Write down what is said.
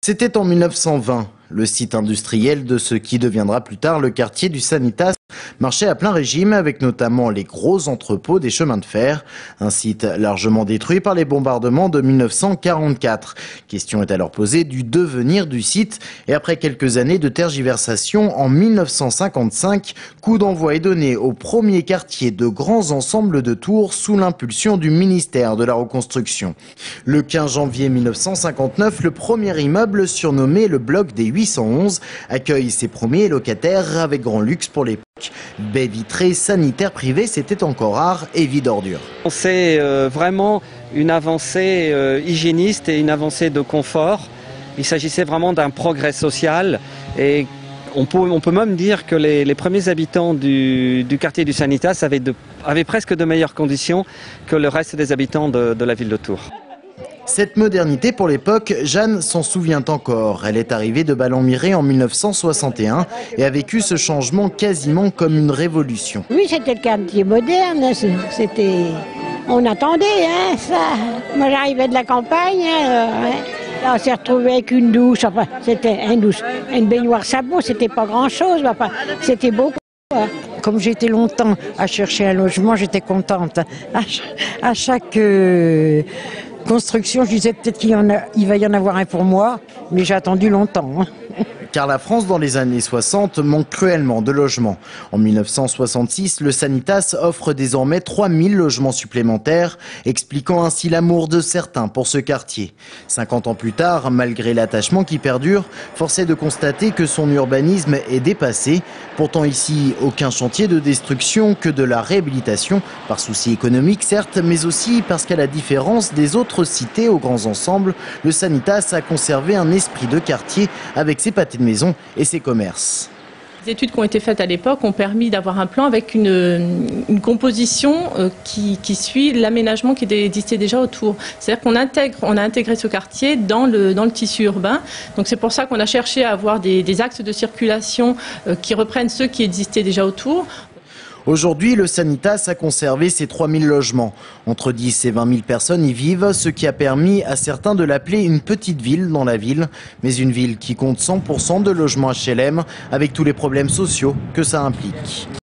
C'était en 1920. Le site industriel de ce qui deviendra plus tard le quartier du Sanitas marchait à plein régime avec notamment les gros entrepôts des chemins de fer. Un site largement détruit par les bombardements de 1944. Question est alors posée du devenir du site et après quelques années de tergiversation, en 1955, coup d'envoi est donné au premier quartier de grands ensembles de tours sous l'impulsion du ministère de la Reconstruction. Le 15 janvier 1959, le premier immeuble surnommé le bloc des 811 accueille ses premiers locataires avec grand luxe pour l'époque. Baies vitrées, sanitaires privés, c'était encore rare et vide d'ordures. C'est vraiment une avancée hygiéniste et une avancée de confort. Il s'agissait vraiment d'un progrès social et on peut même dire que les premiers habitants du quartier du Sanitas avaient presque de meilleures conditions que le reste des habitants de la ville de Tours. Cette modernité pour l'époque, Jeanne s'en souvient encore. Elle est arrivée de Ballon-Miré en 1961 et a vécu ce changement quasiment comme une révolution. Oui, c'était le quartier moderne, on attendait ça. Moi j'arrivais de la campagne, Là, on s'est retrouvé avec une douche, c'était une douche, une baignoire sabot, c'était pas grand chose, c'était beau. Comme j'ai été longtemps à chercher un logement, j'étais contente. À chaque construction, je disais peut-être qu'il va y en avoir un pour moi, mais j'ai attendu longtemps. Car la France, dans les années 60, manque cruellement de logements. En 1966, le Sanitas offre désormais 3000 logements supplémentaires, expliquant ainsi l'amour de certains pour ce quartier. 50 ans plus tard, malgré l'attachement qui perdure, force est de constater que son urbanisme est dépassé. Pourtant ici, aucun chantier de destruction que de la réhabilitation, par souci économique certes, mais aussi parce qu'à la différence des autres cités aux grands ensembles, le Sanitas a conservé un esprit de quartier avec ses pâtés de maison et ses commerces. Les études qui ont été faites à l'époque ont permis d'avoir un plan avec une composition qui suit l'aménagement qui existait déjà autour. C'est-à-dire qu'on a intégré ce quartier dans le tissu urbain. Donc c'est pour ça qu'on a cherché à avoir des axes de circulation qui reprennent ceux qui existaient déjà autour. Aujourd'hui, le Sanitas a conservé ses 3000 logements. Entre 10 et 20 000 personnes y vivent, ce qui a permis à certains de l'appeler une petite ville dans la ville, mais une ville qui compte 100% de logements HLM avec tous les problèmes sociaux que ça implique.